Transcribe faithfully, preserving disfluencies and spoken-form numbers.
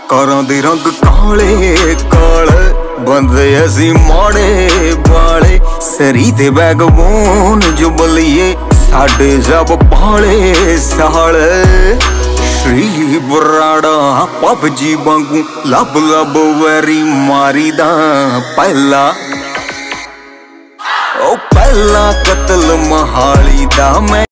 कारां दे रंग काले काले बंदे असी माड़े वाले सरी दे बैगबोन जो बलिए साडे जब पाले साले श्री बराड़ा पबजी वांगू लब लब वैरी मारी दा पहला ओ पहला कतल महाली दा मैं